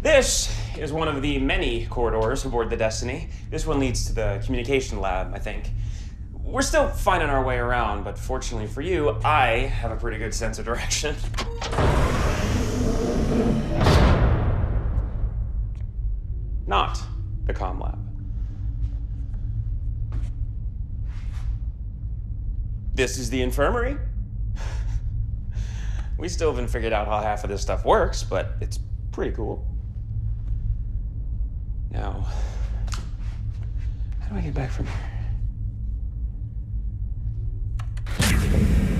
This is one of the many corridors aboard the Destiny. This one leads to the communication lab, I think. We're still finding our way around, but fortunately for you, I have a pretty good sense of direction. Not the comm lab. This is the infirmary. We still haven't figured out how half of this stuff works, but it's pretty cool. Now, how do I get back from here?